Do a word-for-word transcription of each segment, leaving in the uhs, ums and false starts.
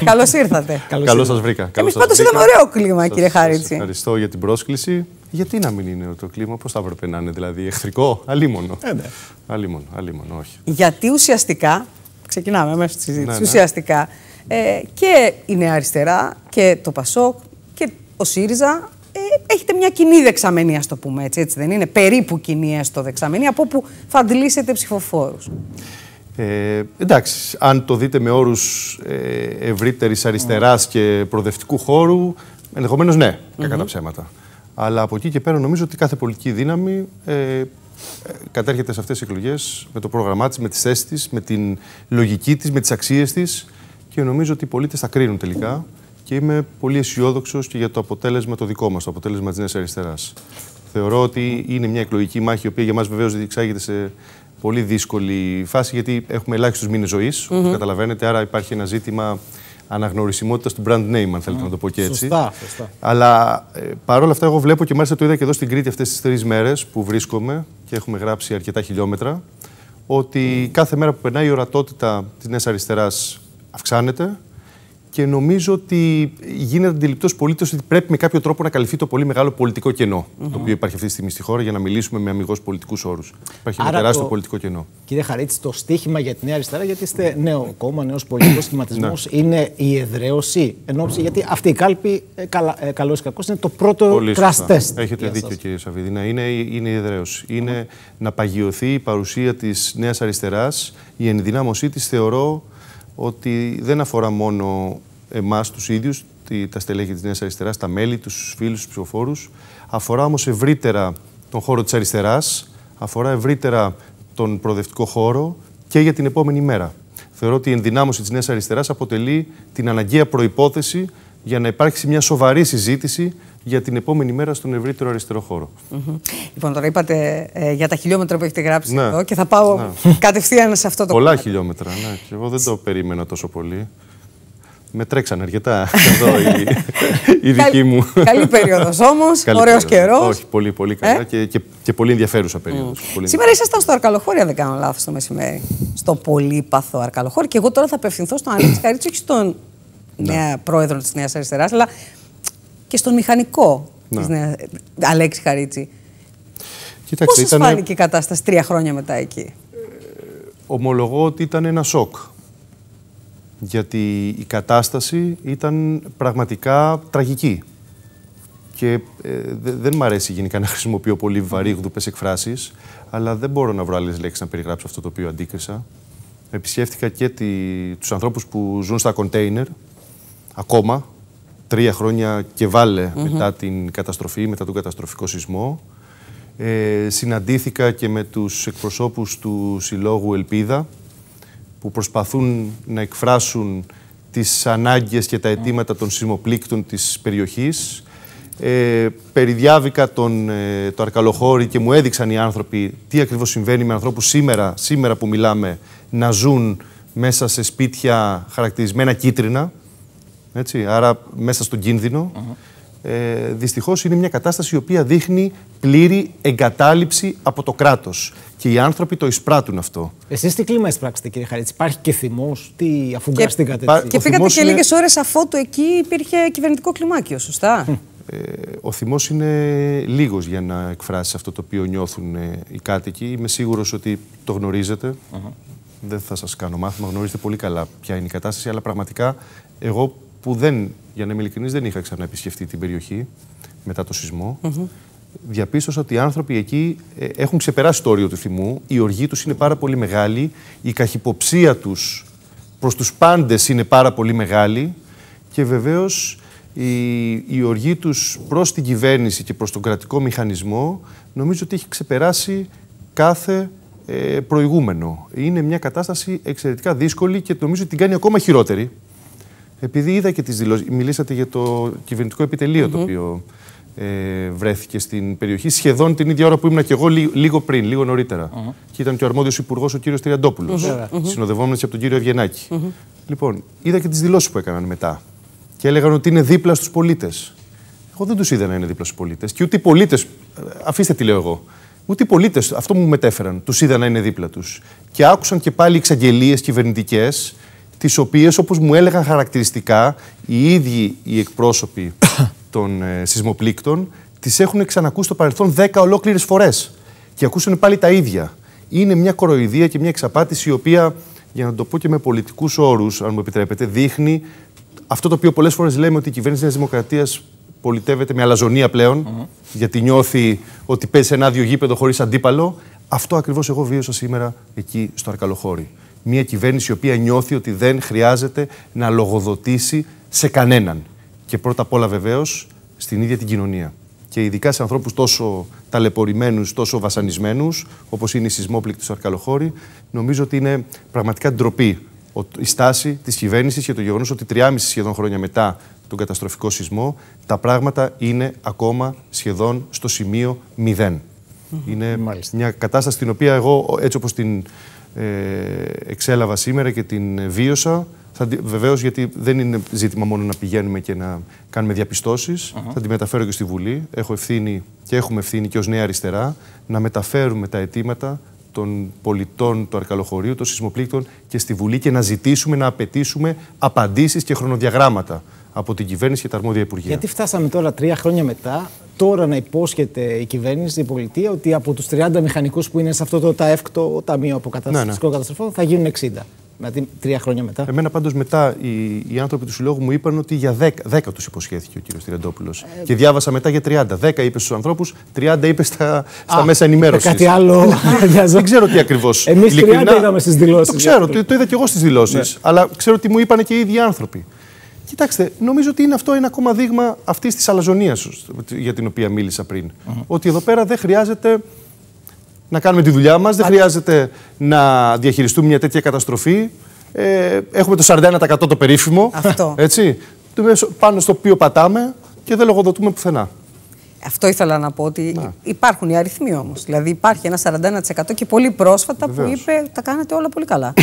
Καλώς ήρθατε. Καλώς σας βρήκα. Εμείς πάντως είδαμε ωραίο κλίμα, κύριε Χαρίτση. Ευχαριστώ για την πρόσκληση. Γιατί να μην είναι το κλίμα, πώς θα έπρεπε να είναι, δηλαδή εχθρικό, αλίμονο. Ε, ναι. Αλίμονο, αλίμονο, όχι. Γιατί ουσιαστικά, ξεκινάμε μέσα στη συζήτηση, Ναι, ναι. ουσιαστικά ε, και η Νέα Αριστερά και το ΠΑΣΟΚ και ο ΣΥΡΙΖΑ ε, έχετε μια κοινή δεξαμενή, ας το πούμε έτσι, έτσι δεν είναι, περίπου κοινή έστω δεξαμενή, από όπου θα αντλήσετε ψηφοφόρους. Ε, εντάξει, αν το δείτε με όρους ε, ευρύτερης αριστεράς και προοδευτικού χώρου, ενδεχομένως ναι, κακά τα ψέματα. Αλλά από εκεί και πέρα νομίζω ότι κάθε πολιτική δύναμη ε, ε, κατέρχεται σε αυτές τις εκλογές με το πρόγραμμά της, με τις θέσεις της, με την λογική της, με τις αξίες της και νομίζω ότι οι πολίτες θα κρίνουν τελικά και είμαι πολύ αισιόδοξος και για το αποτέλεσμα το δικό μας, το αποτέλεσμα της Νέας Αριστεράς. Θεωρώ ότι είναι μια εκλογική μάχη, η οποία για μας βεβαίως διεξάγεται σε πολύ δύσκολη φάση, γιατί έχουμε ελάχιστους μήνες ζωής, όπως mm-hmm. καταλαβαίνετε, άρα υπάρχει ένα ζήτημα αναγνωρισιμότητας του brand name, αν θέλετε mm. να το πω και έτσι. Σωστά, σωστά. Αλλά ε, παρόλα αυτά, εγώ βλέπω και μάλιστα το είδα και εδώ στην Κρήτη αυτές τις τρεις μέρες που βρίσκομαι και έχουμε γράψει αρκετά χιλιόμετρα, ότι mm. κάθε μέρα που περνάει η ορατότητα της Νέας Αριστεράς αυξάνεται. Και νομίζω ότι γίνεται αντιληπτός πολίτης ότι πρέπει με κάποιο τρόπο να καλυφθεί το πολύ μεγάλο πολιτικό κενό mm-hmm. το οποίο υπάρχει αυτή τη στιγμή στη χώρα, για να μιλήσουμε με αμιγώς πολιτικούς όρους. Υπάρχει ένα τεράστιο το... πολιτικό κενό. Κύριε Χαρίτση, το στίχημα για τη Νέα Αριστερά, γιατί είστε νέο κόμμα, νέος πολιτικός σχηματισμός, είναι η εδραίωση ενόψει, γιατί αυτή η κάλπη, ε, καλά, ε, καλώς ή κακώς, είναι το πρώτο crash test. Έχετε δίκιο, σας. Κύριε Σαββίδη. Ναι, είναι, είναι η εδραίωση. Mm-hmm. Είναι να παγιωθεί η παρουσία της Νέας Αριστεράς, η ενδυνάμωσή της, θεωρώ ότι δεν αφορά μόνο εμάς τους ίδιους, τα στελέχη της Νέας Αριστεράς, τα μέλη, τους φίλους, τους ψηφοφόρους. Αφορά όμως ευρύτερα τον χώρο της αριστεράς, αφορά ευρύτερα τον προοδευτικό χώρο και για την επόμενη μέρα. Θεωρώ ότι η ενδυνάμωση της Νέας Αριστεράς αποτελεί την αναγκαία προϋπόθεση για να υπάρξει μια σοβαρή συζήτηση για την επόμενη μέρα στον ευρύτερο αριστερό χώρο. Mm-hmm. Λοιπόν, τώρα είπατε ε, για τα χιλιόμετρα που έχετε γράψει ναι. εδώ και θα πάω ναι. κατευθείαν σε αυτό το Πολλά κομμάτι. χιλιόμετρα, ναι. Και εγώ δεν το περίμενα τόσο πολύ. Με τρέξαν αρκετά εδώ η, η δική μου. Καλή περίοδος όμως, ωραίος καιρός. Όχι, πολύ, πολύ καλά ε? και, και, και πολύ ενδιαφέρουσα περίοδος. Mm. Πολύ Σήμερα ήσασταν στο Αρκαλοχώρι, αν δεν κάνω λάθος, το μεσημέρι. Στο πολύπαθο Αρκαλοχώρι. Και εγώ τώρα θα απευθυνθώ στον Αλέξη Χαρίτση, όχι στον νέα πρόεδρο της Νέας Αριστεράς, αλλά και στον μηχανικό της Νέας Αλέξη Χαρίτση. Πώς σας ήταν... φάνηκε η κατάσταση τρία χρόνια μετά εκεί? Ε, ομολογώ ότι ήταν ένα σοκ. Γιατί η κατάσταση ήταν πραγματικά τραγική. Και ε, δε, δεν μ' αρέσει γενικά να χρησιμοποιώ πολύ βαρύγδουπες εκφράσεις, αλλά δεν μπορώ να βρω άλλες λέξεις να περιγράψω αυτό το οποίο αντίκρισα. Επισκέφτηκα και τη, τους ανθρώπους που ζουν στα κοντέινερ, ακόμα, τρία χρόνια και βάλε mm-hmm. μετά την καταστροφή, μετά τον καταστροφικό σεισμό. Ε, συναντήθηκα και με τους εκπροσώπους του Συλλόγου Ελπίδα, που προσπαθούν να εκφράσουν τις ανάγκες και τα αιτήματα των σεισμοπλήκτων της περιοχής. Ε, περιδιάβηκα τον, ε, το Αρκαλοχώρι και μου έδειξαν οι άνθρωποι τι ακριβώς συμβαίνει με ανθρώπους σήμερα, σήμερα που μιλάμε, να ζουν μέσα σε σπίτια χαρακτηρισμένα κίτρινα, έτσι, άρα μέσα στον κίνδυνο. Uh-huh. Ε, δυστυχώς είναι μια κατάσταση η οποία δείχνει πλήρη εγκατάλειψη από το κράτος. Και οι άνθρωποι το εισπράττουν αυτό. Εσείς τι κλίμα εισπράξετε, κύριε Χαρίτση? Υπάρχει και θυμός? Τι αφουγκραστήκατε? Και, και πήγατε και είναι... λίγες ώρες αφότου εκεί υπήρχε κυβερνητικό κλιμάκιο, σωστά? Ε, ο θυμός είναι λίγος για να εκφράσει αυτό το οποίο νιώθουν ε, οι κάτοικοι. Είμαι σίγουρος ότι το γνωρίζετε. Uh-huh. Δεν θα σας κάνω μάθημα, γνωρίζετε πολύ καλά ποια είναι η κατάσταση. Αλλά πραγματικά εγώ που δεν, για να είμαι ειλικρινής, δεν είχα ξαναεπισκεφτεί την περιοχή μετά το σεισμό. Uh-huh. Διαπίστωσα ότι οι άνθρωποι εκεί ε, έχουν ξεπεράσει το όριο του θυμού, η οργή τους είναι πάρα πολύ μεγάλη, η καχυποψία τους προς τους πάντες είναι πάρα πολύ μεγάλη και βεβαίως η, η οργή τους προς την κυβέρνηση και προς τον κρατικό μηχανισμό νομίζω ότι έχει ξεπεράσει κάθε ε, προηγούμενο. Είναι μια κατάσταση εξαιρετικά δύσκολη και νομίζω ότι την κάνει ακόμα χειρότερη. Επειδή είδα και τις δηλώσεις, μιλήσατε για το κυβερνητικό επιτελείο mm-hmm. το οποίο ε, βρέθηκε στην περιοχή σχεδόν την ίδια ώρα που ήμουν και εγώ, λί, λίγο πριν, λίγο νωρίτερα. Mm-hmm. Και ήταν και ο αρμόδιος υπουργός ο κύριος Τριαντόπουλος, mm-hmm. συνοδευόμενος από τον κύριο Ευγενάκη. Mm-hmm. Λοιπόν, είδα και τις δηλώσεις που έκαναν μετά. Και έλεγαν ότι είναι δίπλα στους πολίτες. Εγώ δεν τους είδα να είναι δίπλα στους πολίτες. Και ούτε οι πολίτες, αφήστε τι λέω εγώ, ούτε οι πολίτες, αυτό μου μετέφεραν, τους είδα να είναι δίπλα τους. Και άκουσαν και πάλι εξαγγελίες κυβερνητικές τις οποίες, όπως μου έλεγαν χαρακτηριστικά, οι ίδιοι οι εκπρόσωποι των ε, σεισμοπλήκτων τις έχουν ξανακούσει στο παρελθόν δέκα ολόκληρες φορές και ακούσουν πάλι τα ίδια. Είναι μια κοροϊδία και μια εξαπάτηση η οποία, για να το πω και με πολιτικούς όρους, αν μου επιτρέπετε, δείχνει αυτό το οποίο πολλές φορές λέμε ότι η κυβέρνηση της Δημοκρατίας πολιτεύεται με αλαζονία πλέον, mm-hmm. γιατί νιώθει ότι παίζει σε ένα άδειο γήπεδο χωρίς αντίπαλο. Αυτό ακριβώς εγώ βίωσα σήμερα εκεί στο Αρκαλοχώρι. Μια κυβέρνηση η οποία νιώθει ότι δεν χρειάζεται να λογοδοτήσει σε κανέναν. Και πρώτα απ' όλα βεβαίως στην ίδια την κοινωνία. Και ειδικά σε ανθρώπους τόσο ταλαιπωρημένους, τόσο βασανισμένους, όπως είναι οι σεισμόπληκτοι στο Αρκαλοχώρι, νομίζω ότι είναι πραγματικά ντροπή η στάση της κυβέρνησης και το γεγονός ότι τριάμιση σχεδόν χρόνια μετά τον καταστροφικό σεισμό, τα πράγματα είναι ακόμα σχεδόν στο σημείο μηδέν. Mm-hmm. Είναι Μάλιστα. μια κατάσταση την οποία εγώ, έτσι όπως την ε, εξέλαβα σήμερα και την βίωσα, θα, βεβαίως γιατί δεν είναι ζήτημα μόνο να πηγαίνουμε και να κάνουμε διαπιστώσεις, uh-huh. θα τη μεταφέρω και στη Βουλή. Έχω ευθύνη και έχουμε ευθύνη και ως Νέα Αριστερά να μεταφέρουμε τα αιτήματα των πολιτών του Αρκαλοχωρίου, των σεισμοπλήκτων και στη Βουλή και να ζητήσουμε, να απαιτήσουμε απαντήσεις και χρονοδιαγράμματα από την κυβέρνηση και τα αρμόδια υπουργεία. Γιατί φτάσαμε τώρα τρία χρόνια μετά, τώρα να υπόσχεται η κυβέρνηση, η πολιτεία, ότι από τους τριάντα μηχανικούς που είναι σε αυτό το ΤΑΕΦΚΤΟ, Ταμείο Αποκαταστασικών ναι, ναι. Καταστροφών, θα γίνουν εξήντα. Δηλαδή τρία χρόνια μετά. Εμένα πάντως μετά οι, οι άνθρωποι του Συλλόγου μου είπαν ότι για δέκα, δέκα τους υποσχέθηκε ο κύριος Τριαντόπουλος. Ε, και διάβασα μετά για τριάντα. δέκα είπε στους ανθρώπους, τριάντα είπε στα, στα α, μέσα ενημέρωσης. Κάτι άλλο. Δεν ξέρω τι ακριβώς. Εμείς τριάντα είδαμε στις δηλώσεις. Το ξέρω, το, το είδα και εγώ στις δηλώσεις. Ναι. Αλλά ξέρω ότι μου είπαν και οι ίδιοι άνθρωποι. Κοιτάξτε, νομίζω ότι είναι αυτό ένα ακόμα δείγμα αυτής της αλαζονίας για την οποία μίλησα πριν. Mm-hmm. Ότι εδώ πέρα δεν χρειάζεται να κάνουμε τη δουλειά μας, δεν χρειάζεται να διαχειριστούμε μια τέτοια καταστροφή. Ε, έχουμε το σαράντα ένα τοις εκατό το περίφημο, αυτό. Έτσι, πάνω στο οποίο πατάμε και δεν λογοδοτούμε πουθενά. Αυτό ήθελα να πω, ότι να. υπάρχουν οι αριθμοί όμως. Δηλαδή υπάρχει ένα σαράντα ένα τοις εκατό και πολύ πρόσφατα Βεβαίως. που είπε τα κάνατε όλα πολύ καλά.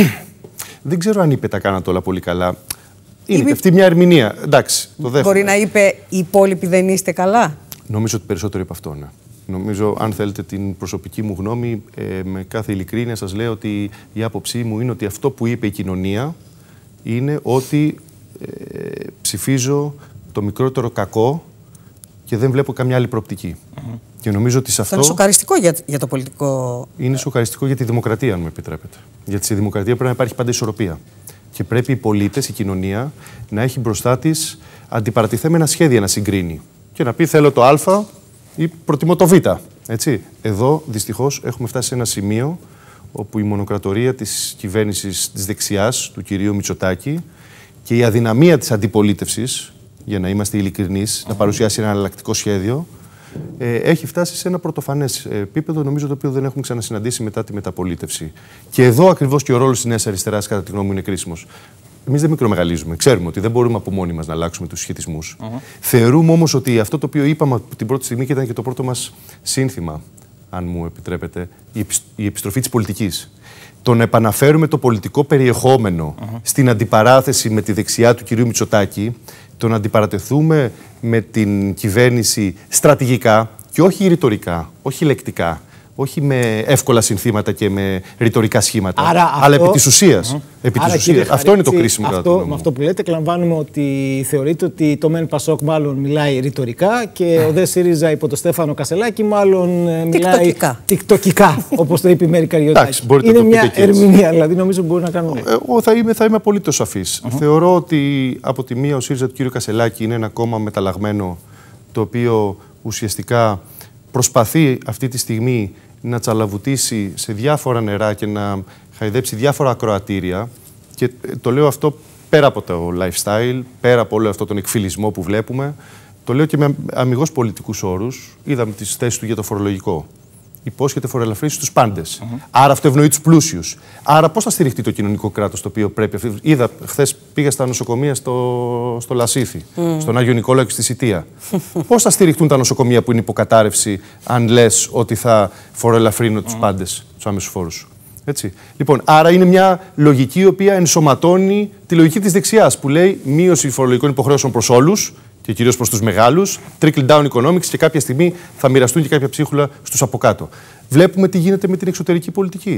Δεν ξέρω αν είπε τα κάνατε όλα πολύ καλά. Είναι είπε... αυτή μια ερμηνεία. Εντάξει, το δέχομαι. Μπορεί να είπε οι υπόλοιποι δεν είστε καλά. Νομίζω ότι περισσότερο είπε αυτό, ναι. Νομίζω, αν θέλετε την προσωπική μου γνώμη, ε, με κάθε ειλικρίνεια σας λέω ότι η άποψή μου είναι ότι αυτό που είπε η κοινωνία είναι ότι ε, ψηφίζω το μικρότερο κακό και δεν βλέπω καμιά άλλη προοπτική. Mm-hmm. Και νομίζω ότι σε αυτό... Θα είναι σοκαριστικό για, για το πολιτικό... Είναι σοκαριστικό για τη δημοκρατία, αν μου επιτρέπετε. Γιατί στη δημοκρατία πρέπει να υπάρχει πάντα ισορροπία. Και πρέπει οι πολίτες, η κοινωνία, να έχει μπροστά της αντιπαρατηθέμενα σχέδια να συγκρίνει. Και να πει θέλω το Α ή προτιμώ το Β. Έτσι. Εδώ, δυστυχώς, έχουμε φτάσει σε ένα σημείο όπου η μονοκρατορία της κυβέρνησης της δεξιάς, του κυρίου Μητσοτάκη, και η αδυναμία της αντιπολίτευσης, για να είμαστε ειλικρινείς, να παρουσιάσει ένα εναλλακτικό σχέδιο, ε, έχει φτάσει σε ένα πρωτοφανές επίπεδο, νομίζω το οποίο δεν έχουμε ξανασυναντήσει μετά τη μεταπολίτευση. Και εδώ ακριβώς και ο ρόλος της Νέας Αριστεράς, κατά τη γνώμη μου, είναι κρίσιμος. Εμείς δεν μικρομεγαλίζουμε. Ξέρουμε ότι δεν μπορούμε από μόνοι μας να αλλάξουμε τους συσχετισμούς. Uh-huh. Θεωρούμε όμως ότι αυτό το οποίο είπαμε από την πρώτη στιγμή και ήταν και το πρώτο μας σύνθημα, αν μου επιτρέπετε, η επιστροφή της πολιτικής. Το να επαναφέρουμε το πολιτικό περιεχόμενο uh-huh. στην αντιπαράθεση με τη δεξιά του κυρίου Μητσοτάκη, το να αντιπαρατεθούμε με την κυβέρνηση στρατηγικά και όχι ρητορικά, όχι λεκτικά. Όχι με εύκολα συνθήματα και με ρητορικά σχήματα, άρα αλλά αυτό... επί της ουσίας. Mm-hmm. Επί της ουσίας. Χαρίτσι, αυτό είναι το κρίσιμο. Αυτό, με αυτό που λέτε, εκλαμβάνουμε ότι θεωρείτε ότι το ΜΕΝ Πασόκ μάλλον μιλάει ρητορικά και ο ΔΕ ΣΥΡΙΖΑ υπό τον Στέφανο Κασελάκη μάλλον μιλάει τικτοκικά, όπως το είπε η Μέρη Καριωτάκη. Είναι μια ερμηνεία, δηλαδή νομίζω μπορεί να κάνουμε. Εγώ θα είμαι, θα είμαι απολύτως σαφής. Mm-hmm. Θεωρώ ότι από τη μία ο ΣΥΡΙΖΑ του κ. Κασελάκη είναι ένα κόμμα μεταλλαγμένο, το οποίο ουσιαστικά προσπαθεί αυτή τη στιγμή να τσαλαβουτήσει σε διάφορα νερά και να χαϊδέψει διάφορα ακροατήρια. Και το λέω αυτό πέρα από το lifestyle, πέρα από όλο αυτό τον εκφυλισμό που βλέπουμε. Το λέω και με αμιγώς πολιτικούς όρους. Είδαμε τις θέσεις του για το φορολογικό. Υπόσχεται φοροελαφρύνσεις στους πάντες. Mm-hmm. Άρα αυτό ευνοεί τους πλούσιους. Άρα πώς θα στηριχτεί το κοινωνικό κράτος το οποίο πρέπει. Είδα, χθες πήγα στα νοσοκομεία στο, στο Λασίθι, mm. στον Άγιο Νικόλαο και στη Σιτία. Πώς θα στηριχτούν τα νοσοκομεία που είναι υποκατάρρευση, αν λες ότι θα φοροελαφρύνω mm. τους πάντες, τους άμεσους φόρους. Έτσι. Λοιπόν, άρα είναι μια λογική η οποία ενσωματώνει τη λογική της δεξιάς που λέει μείωση φορολογικών υποχρεώσεων προς όλους. Και κυρίως προς τους μεγάλους, trickle down economics και κάποια στιγμή θα μοιραστούν και κάποια ψίχουλα στους από κάτω. Βλέπουμε τι γίνεται με την εξωτερική πολιτική.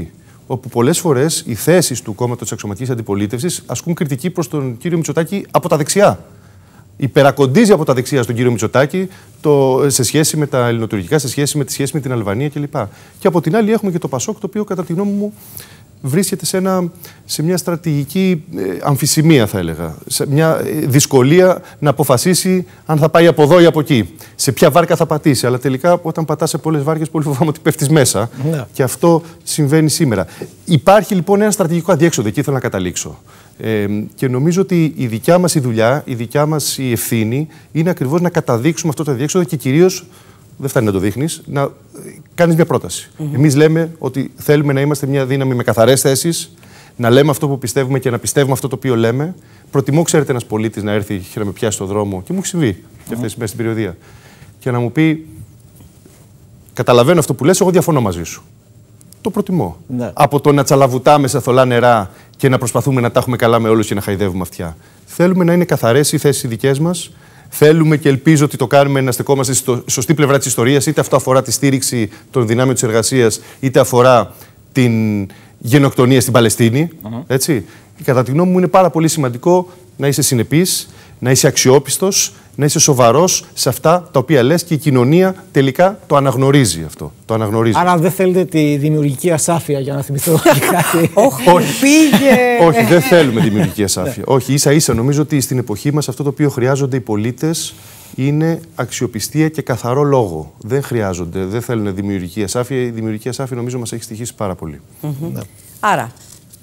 όπου πολλές φορές οι θέσεις του κόμματος της αξιωματικής αντιπολίτευσης ασκούν κριτική προς τον κύριο Μητσοτάκη από τα δεξιά. Υπερακοντίζει από τα δεξιά στον κύριο Μητσοτάκη το, σε σχέση με τα ελληνοτουρκικά, σε σχέση με τη σχέση με την Αλβανία κλπ. Και από την άλλη έχουμε και το Πασόκ, το οποίο κατά τη γνώμη μου βρίσκεται σε, ένα, σε μια στρατηγική ε, αμφισημία, θα έλεγα. Σε μια ε, δυσκολία να αποφασίσει αν θα πάει από εδώ ή από εκεί. Σε ποια βάρκα θα πατήσει. Αλλά τελικά, όταν πατάς σε πολλές βάρκες, πολύ φοβάμαι ότι πέφτεις μέσα. Ναι. Και αυτό συμβαίνει σήμερα. Υπάρχει λοιπόν ένα στρατηγικό αδιέξοδο. Εκεί θέλω να καταλήξω. Ε, και νομίζω ότι η δικιά μας η δουλειά, η δικιά μας η ευθύνη είναι ακριβώς να καταδείξουμε αυτό το αδιέξοδο και κυρίως. Δεν φτάνει να το δείχνεις, να κάνεις μια πρόταση. Mm-hmm. Εμείς λέμε ότι θέλουμε να είμαστε μια δύναμη με καθαρές θέσεις, να λέμε αυτό που πιστεύουμε και να πιστεύουμε αυτό το οποίο λέμε. Προτιμώ, ξέρετε, ένας πολίτης να έρθει και να με πιάσει στον δρόμο, και μου έχει συμβεί mm-hmm. και αυτές τις μέρες στην περιοδία, και να μου πει: καταλαβαίνω αυτό που λες, εγώ διαφωνώ μαζί σου. Το προτιμώ. Ναι. Από το να τσαλαβουτάμε σε θολά νερά και να προσπαθούμε να τα έχουμε καλά με όλους και να χαϊδεύουμε αυτιά. Θέλουμε να είναι καθαρές οι θέσεις οι δικές μας. Θέλουμε και ελπίζω ότι το κάνουμε να στεκόμαστε στη σωστή πλευρά της ιστορίας, είτε αυτό αφορά τη στήριξη των δυνάμεων της εργασίας, είτε αφορά την γενοκτονία στην Παλαιστίνη. Uh-huh. Έτσι. Κατά τη γνώμη μου είναι πάρα πολύ σημαντικό να είσαι συνεπής, να είσαι αξιόπιστος, να είσαι σοβαρός σε αυτά τα οποία λες και η κοινωνία τελικά το αναγνωρίζει αυτό. Το αναγνωρίζει. Άρα δεν θέλετε τη δημιουργική ασάφεια, για να θυμηθώ κάτι. Όχι, πήγε. Όχι, δεν θέλουμε δημιουργική ασάφεια. Όχι, ίσα ίσα νομίζω ότι στην εποχή μας αυτό το οποίο χρειάζονται οι πολίτες είναι αξιοπιστία και καθαρό λόγο. Δεν χρειάζονται, δεν θέλουν δημιουργική ασάφεια. Η δημιουργική ασάφεια νομίζω μας έχει στοιχήσει πάρα πολύ. Mm-hmm. Ναι. Άρα,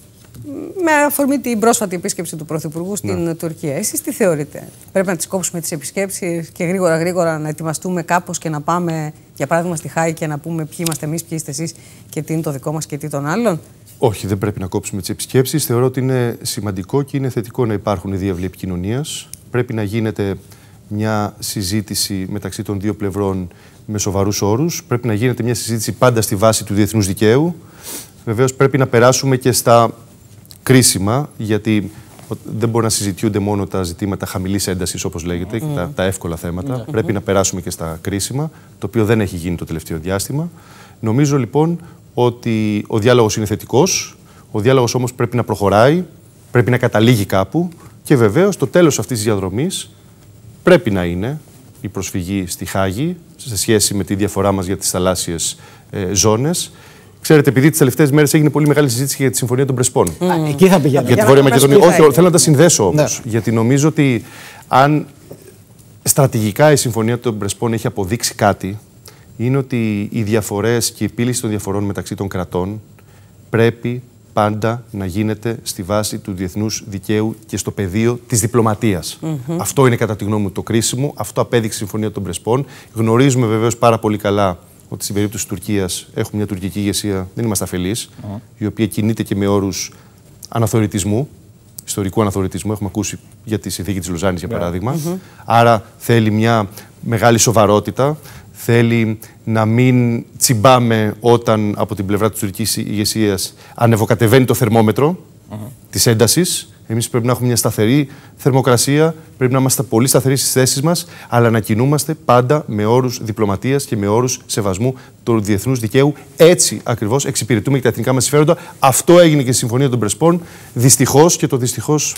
με αφορμή την πρόσφατη επίσκεψη του Πρωθυπουργού στην ναι. Τουρκία, εσείς τι θεωρείτε? Πρέπει να τις κόψουμε τις επισκέψεις και γρήγορα γρήγορα να ετοιμαστούμε κάπως και να πάμε, για παράδειγμα, στη Χάη και να πούμε ποιοι είμαστε εμείς, ποιοι είστε εσείς και τι είναι το δικό μας και τι των άλλων? Όχι, δεν πρέπει να κόψουμε τις επισκέψεις. Θεωρώ ότι είναι σημαντικό και είναι θετικό να υπάρχουν διάβλοι επικοινωνίας. Πρέπει να γίνεται μια συζήτηση μεταξύ των δύο πλευρών με σοβαρούς όρους. Πρέπει να γίνεται μια συζήτηση πάντα στη βάση του διεθνούς δικαίου. Βεβαίως πρέπει να περάσουμε και στα κρίσιμα, γιατί δεν μπορεί να συζητιούνται μόνο τα ζητήματα χαμηλής έντασης, όπως λέγεται, mm. και τα, τα εύκολα θέματα. Mm. Πρέπει να περάσουμε και στα κρίσιμα, το οποίο δεν έχει γίνει το τελευταίο διάστημα. Νομίζω λοιπόν ότι ο διάλογος είναι θετικός, ο διάλογος όμως πρέπει να προχωράει, πρέπει να καταλήγει κάπου και βεβαίως το τέλος αυτής της διαδρομής πρέπει να είναι η προσφυγή στη Χάγη σε σχέση με τη διαφορά μας για τις θαλάσσιες ε, ζώνες. Ξέρετε, επειδή τις τελευταίες μέρες έγινε πολύ μεγάλη συζήτηση για τη Συμφωνία των Πρεσπών. Mm. Εκεί θα πηγαίνω. Για τη Βόρεια Μακεδονία. Όχι, θέλω να τα συνδέσω όμως. Ναι. Γιατί νομίζω ότι αν στρατηγικά η Συμφωνία των Πρεσπών έχει αποδείξει κάτι, είναι ότι οι διαφορές και η επίλυση των διαφορών μεταξύ των κρατών πρέπει πάντα να γίνεται στη βάση του διεθνούς δικαίου και στο πεδίο της διπλωματίας. Mm-hmm. Αυτό είναι κατά τη γνώμη μου το κρίσιμο. Αυτό απέδειξε η Συμφωνία των Πρεσπών. Γνωρίζουμε βεβαίως πάρα πολύ καλά ότι στην περίπτωση της Τουρκίας έχουμε μια τουρκική ηγεσία, δεν είμαστε αφελείς, mm-hmm. η οποία κινείται και με όρους αναθωρητισμού, ιστορικού αναθωρητισμού. Έχουμε ακούσει για τη συνθήκη της Λοζάνης, για παράδειγμα. Mm-hmm. Άρα θέλει μια μεγάλη σοβαρότητα. Θέλει να μην τσιμπάμε όταν από την πλευρά της τουρκικής ηγεσίας ανεβοκατεβαίνει το θερμόμετρο uh-huh. της έντασης. Εμείς πρέπει να έχουμε μια σταθερή θερμοκρασία, πρέπει να είμαστε πολύ σταθεροί στις θέσεις μας, αλλά να κινούμαστε πάντα με όρους διπλωματίας και με όρους σεβασμού του διεθνούς δικαίου. Έτσι ακριβώς εξυπηρετούμε και τα εθνικά μας συμφέροντα. Αυτό έγινε και στη Συμφωνία των Πρεσπών. Δυστυχώς, και το δυστυχώς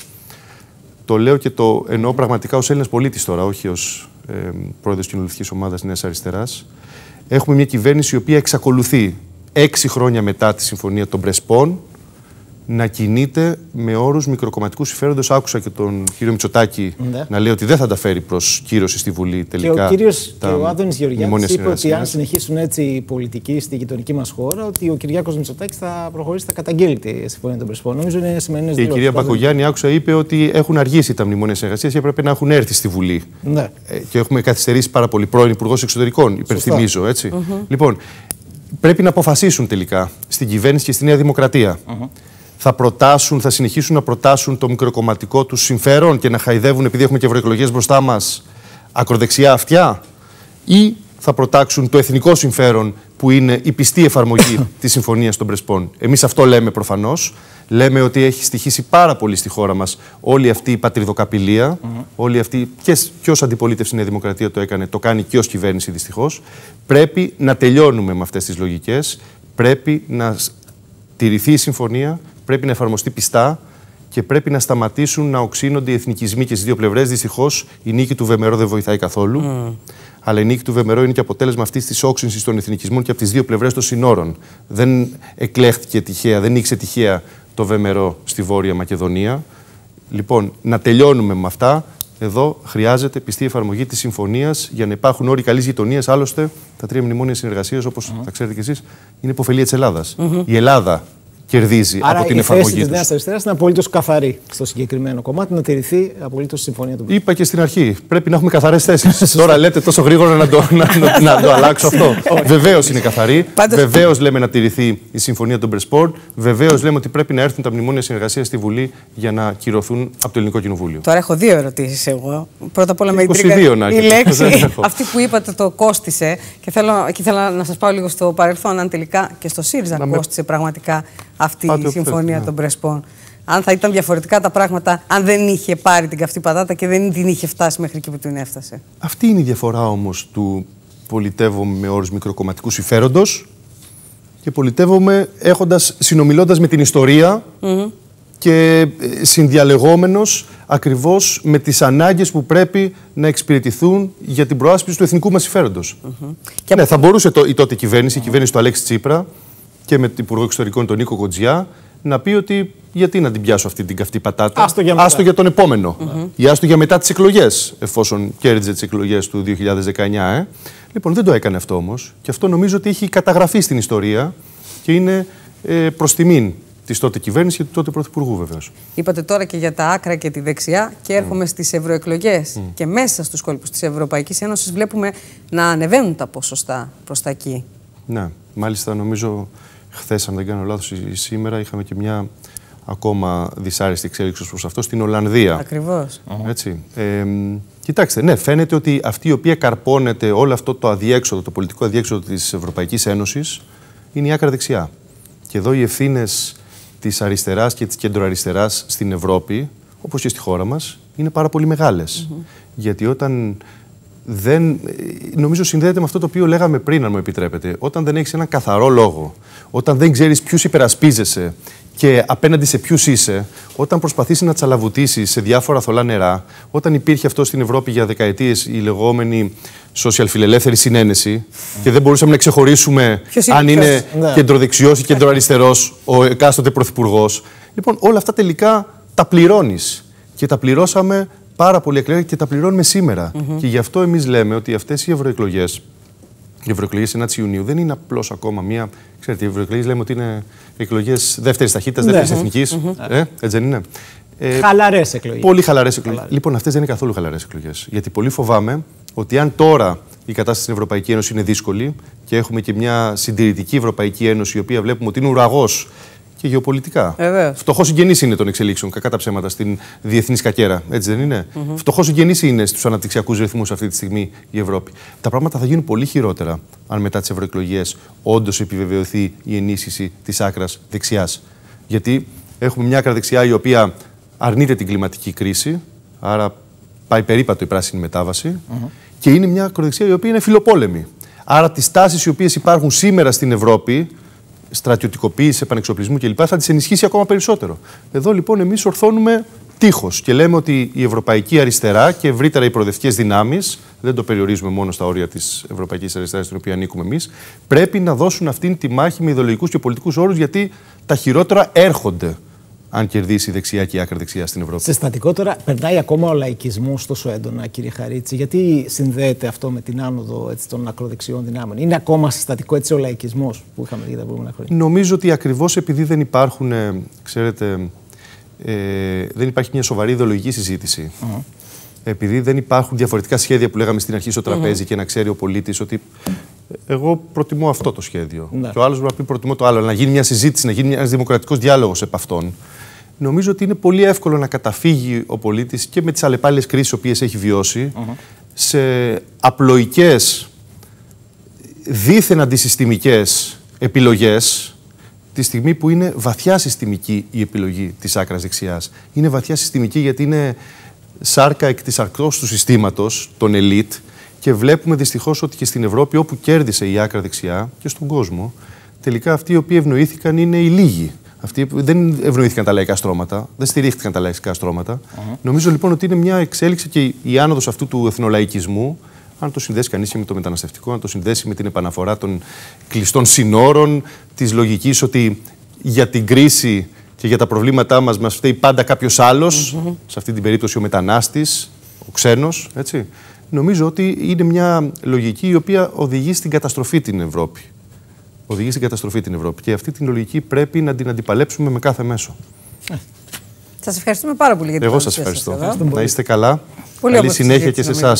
το λέω και το εννοώ πραγματικά ως Έλληνας πολίτης τώρα, όχι ως ε, πρόεδρος κοινοβουλευτικής ομάδας Νέας Αριστεράς. Έχουμε μια κυβέρνηση η οποία εξακολουθεί έξι χρόνια μετά τη Συμφωνία των Πρεσπών να κινείται με όρους μικροκομματικού συμφέροντος. Άκουσα και τον κύριο Μητσοτάκη ναι. να λέει ότι δεν θα τα φέρει προς κύρωση στη Βουλή τελικά. Και ο κύριος και ο Άδωνης Γεωργιάδης είπε ότι αν συνεχίσουν έτσι οι πολιτικοί στη γειτονική μας χώρα, ότι ο Κυριάκος Μητσοτάκης θα προχωρήσει, θα καταγγείλει τη Συμφωνία των Πρεσπών. Νομίζω είναι σημερινές δηλώσεις. Η κυρία Μπακογιάννη, άκουσα, είπε ότι έχουν αργήσει τα μνημόνια συνεργασίας και έπρεπε να έχουν έρθει στη Βουλή. Ναι. Και έχουμε καθυστερήσει πάρα πολύ. Πρώην Υπουργός Εξωτερικών, υπενθυμίζω, έτσι. Mm-hmm. Λοιπόν, πρέπει να αποφασίσουν τελικά στην κυβέρνηση και στη Νέα Δημοκρατία. Mm-hmm. Θα προτάσουν, θα συνεχίσουν να προτάσουν το μικροκομματικό τους συμφέρον και να χαϊδεύουν, επειδή έχουμε και ευρωεκλογές μπροστά μας, ακροδεξιά αυτιά, ή θα προτάξουν το εθνικό συμφέρον που είναι η πιστή εφαρμογή της Συμφωνίας των Πρεσπών. Εμείς αυτό λέμε προφανώς. Λέμε ότι έχει στοιχήσει πάρα πολύ στη χώρα μας όλη αυτή η πατριδοκαπηλεία, mm-hmm. όλη αυτή, και, και ως αντιπολίτευση η Νέα Δημοκρατία το έκανε, το κάνει και ως κυβέρνηση δυστυχώς. Πρέπει να τελειώνουμε με αυτές τις λογικές. Πρέπει να τηρηθεί η συμφωνία, πρέπει να εφαρμοστεί πιστά και πρέπει να σταματήσουν να οξύνονται οι εθνικισμοί και στις δύο πλευρές. Δυστυχώς η νίκη του Βεμερό δεν βοηθάει καθόλου. Mm. Αλλά η νίκη του Βεμερό είναι και αποτέλεσμα αυτής της όξυνσης των εθνικισμών και από τις δύο πλευρές των συνόρων. Δεν εκλέχθηκε τυχαία, δεν νίκησε τυχαία το Βεμερό στη Βόρεια Μακεδονία. Λοιπόν, να τελειώνουμε με αυτά. Εδώ χρειάζεται πιστή εφαρμογή της συμφωνίας για να υπάρχουν όροι καλής γειτονίας. Άλλωστε, τα τρία μνημόνια συνεργασίας, όπως mm. θα ξέρετε κι εσείς, είναι υποφελία της Ελλάδας. Mm-hmm. Η Ελλάδα κερδίζει Άρα από την η εφαρμογή θέση τους. της Νέας Αριστεράς είναι απολύτως καθαρή στο συγκεκριμένο κομμάτι, να τηρηθεί απολύτως η συμφωνία του. Είπα και στην αρχή, πρέπει να έχουμε καθαρές θέσεις. Τώρα λέτε τόσο γρήγορα να το, να, να, να το αλλάξω αυτό. Βεβαίως είναι καθαρή. Βεβαίως λέμε να τηρηθεί η συμφωνία των Πρεσπόρτ. Βεβαίως λέμε ότι πρέπει να έρθουν τα μνημόνια συνεργασίας στη Βουλή για να κυρωθούν από το Ελληνικό Κοινοβούλιο. Τώρα έχω δύο ερωτήσεις εγώ. Πρώτα απ' όλα με intriga η λέξη αυτή που είπατε το κόστισε. Και θέλω, και θέλω να σας πάω λίγο στο παρελθόν, αν τελικά και στο ΣΥΡΙΖΑ να κόστισε με... πραγματικά αυτή Πάτε η συμφωνία ναι. των Πρεσπών. Αν θα ήταν διαφορετικά τα πράγματα, αν δεν είχε πάρει την καυτή πατάτα και δεν την είχε φτάσει μέχρι εκεί που την έφτασε. Αυτή είναι η διαφορά όμως του πολιτεύομαι με όρους μικροκομματικού συμφέροντος και πολιτεύομαι έχοντας, συνομιλώντας με την ιστορία mm-hmm. και συνδιαλεγόμενος ακριβώς με τις ανάγκες που πρέπει να εξυπηρετηθούν για την προάσπιση του εθνικού μας συμφέροντος. Mm-hmm. Και ναι, θα μπορούσε το, η τότε κυβέρνηση, mm-hmm. η κυβέρνηση του Αλέξη Τσίπρα, και με την Υπουργό Εξωτερικών τον Νίκο Κοντζιά, να πει ότι γιατί να την πιάσω αυτή την καυτή πατάτα. Άστο για, άστο για τον επόμενο. Mm-hmm. Ή άστο για μετά τις εκλογές, εφόσον κέρδιζε τις εκλογές του δύο χιλιάδες δεκαεννιά. Ε. Λοιπόν, δεν το έκανε αυτό όμως. Και αυτό νομίζω ότι έχει καταγραφεί στην ιστορία και είναι ε, προς τιμήν της τότε κυβέρνησης και του τότε Πρωθυπουργού, βεβαίως. Είπατε τώρα και για τα άκρα και τη δεξιά και έρχομαι mm. στις ευρωεκλογές. Mm. Και μέσα στους κόλπους της Ευρωπαϊκής Ένωσης βλέπουμε να ανεβαίνουν τα ποσοστά προς τα εκεί. Ναι, μάλιστα νομίζω. Χθες, αν δεν κάνω λάθος, σήμερα είχαμε και μια ακόμα δυσάρεστη εξέλιξη προς αυτό στην Ολλανδία. Ακριβώς. Έτσι. Ε, κοιτάξτε, ναι, φαίνεται ότι αυτή η οποία καρπώνεται όλο αυτό το αδιέξοδο, το πολιτικό αδιέξοδο της Ευρωπαϊκής Ένωσης, είναι η άκρα δεξιά. Και εδώ οι ευθύνες της αριστεράς και της κεντροαριστεράς στην Ευρώπη, όπως και στη χώρα μας, είναι πάρα πολύ μεγάλες. Mm-hmm. Γιατί όταν δεν, νομίζω συνδέεται με αυτό το οποίο λέγαμε πριν, αν μου επιτρέπετε. Όταν δεν έχεις έναν καθαρό λόγο, όταν δεν ξέρεις ποιους υπερασπίζεσαι και απέναντι σε ποιους είσαι, όταν προσπαθείς να τσαλαβουτίσεις σε διάφορα θολά νερά, όταν υπήρχε αυτό στην Ευρώπη για δεκαετίες η λεγόμενη social φιλελεύθερη συνένεση mm. και δεν μπορούσαμε να ξεχωρίσουμε ποιος αν είναι, είναι ναι. κεντροδεξιός ή κεντροαριστερός ο εκάστοτε πρωθυπουργός. Λοιπόν, όλα αυτά τελικά τα πληρώνεις και τα πληρώσαμε πάρα πολύ εκλογές και τα πληρώνουμε σήμερα. Mm-hmm. Και γι' αυτό εμείς λέμε ότι αυτές οι ευρωεκλογές, οι ευρωεκλογές ενάτη Ιουνίου, δεν είναι απλώς ακόμα μία. Ξέρετε, οι ευρωεκλογές λέμε ότι είναι εκλογές δεύτερης ταχύτητας, δεύτερης mm-hmm. εθνικής. Mm-hmm. Ε, έτσι δεν είναι. Ε, χαλαρές εκλογές. Πολύ χαλαρές εκλογές. Χαλαρές. Λοιπόν, αυτές δεν είναι καθόλου χαλαρές εκλογές. Γιατί πολύ φοβάμαι ότι αν τώρα η κατάσταση στην Ευρωπαϊκή Ένωση είναι δύσκολη και έχουμε και μια συντηρητική Ευρωπαϊκή Ένωση, η οποία βλέπουμε ότι είναι ουραγός. Και γεωπολιτικά. Φτωχός συγγενής είναι των εξελίξεων, κακά τα ψέματα, στην διεθνή σκακέρα. Έτσι δεν είναι. Mm-hmm. Φτωχός συγγενής είναι στους αναπτυξιακούς ρυθμούς αυτή τη στιγμή η Ευρώπη. Τα πράγματα θα γίνουν πολύ χειρότερα αν μετά τις ευρωεκλογές όντως επιβεβαιωθεί η ενίσχυση της άκρας δεξιάς. Γιατί έχουμε μια άκρα δεξιά η οποία αρνείται την κλιματική κρίση, άρα πάει περίπατο η πράσινη μετάβαση, mm-hmm. και είναι μια ακροδεξιά η οποία είναι φιλοπόλεμη. Άρα τις τάσεις οι οποίες υπάρχουν σήμερα στην Ευρώπη, στρατιωτικοποίηση, επανεξοπλισμού κλπ., θα τις ενισχύσει ακόμα περισσότερο. Εδώ λοιπόν εμείς ορθώνουμε τείχος και λέμε ότι η ευρωπαϊκή αριστερά και ευρύτερα οι προοδευτικές δυνάμεις, δεν το περιορίζουμε μόνο στα όρια της ευρωπαϊκής αριστεράς στην οποία ανήκουμε εμείς, πρέπει να δώσουν αυτήν τη μάχη με ιδεολογικούς και πολιτικούς όρους, γιατί τα χειρότερα έρχονται αν κερδίσει η δεξιά και η άκρα δεξιά στην Ευρώπη. Συστατικότερα, περνάει ακόμα ο λαϊκισμός τόσο έντονα, κύριε Χαρίτση. Γιατί συνδέεται αυτό με την άνοδο έτσι, των ακροδεξιών δυνάμεων? Είναι ακόμα συστατικό έτσι ο λαϊκισμός που είχαμε δει τα προηγούμενα χρόνια? Νομίζω ότι ακριβώς επειδή δεν υπάρχουν, ξέρετε, ε, δεν υπάρχει μια σοβαρή ιδεολογική συζήτηση. Uh-huh. Επειδή δεν υπάρχουν διαφορετικά σχέδια που λέγαμε στην αρχή στο τραπέζι uh-huh. και να ξέρει ο πολίτης ότι εγώ προτιμώ αυτό το σχέδιο. Ναι. Και ο άλλος μπορεί να πει προτιμώ το άλλο. Να γίνει μια συζήτηση, να γίνει ένας δημοκρατικός διάλογος επ' αυτόν. Νομίζω ότι είναι πολύ εύκολο να καταφύγει ο πολίτης και με τις αλλεπάλληλες κρίσεις οποίες έχει βιώσει uh-huh. σε απλοϊκές, δίθεν αντισυστημικές επιλογές, τη στιγμή που είναι βαθιά συστημική η επιλογή της άκρας δεξιάς. Είναι βαθιά συστημική γιατί είναι σάρκα εκ της αρκτός του συστήματος, των ελίτ, και βλέπουμε δυστυχώς ότι και στην Ευρώπη, όπου κέρδισε η άκρα δεξιά και στον κόσμο, τελικά αυτοί οι οποίοι ευνοήθηκαν είναι οι λίγοι. Αυτοί δεν ευνοήθηκαν τα λαϊκά στρώματα, δεν στηρίχθηκαν τα λαϊκά στρώματα. Uh-huh. Νομίζω λοιπόν ότι είναι μια εξέλιξη και η άνοδος αυτού του εθνολαϊκισμού, αν το συνδέσει κανείς και με το μεταναστευτικό, αν το συνδέσει με την επαναφορά των κλειστών συνόρων, της λογικής ότι για την κρίση και για τα προβλήματά μας μας φταίει πάντα κάποιος άλλος, mm-hmm. σε αυτή την περίπτωση ο μετανάστης, ο ξένος, έτσι. Νομίζω ότι είναι μια λογική η οποία οδηγεί στην καταστροφή την Ευρώπη. Οδηγεί στην καταστροφή την Ευρώπη. Και αυτή την λογική πρέπει να την αντιπαλέψουμε με κάθε μέσο. Σας ευχαριστούμε πάρα πολύ για την Εγώ σας ευχαριστώ. Να είστε καλά. Πολύ καλή συνέχεια και σε εσάς.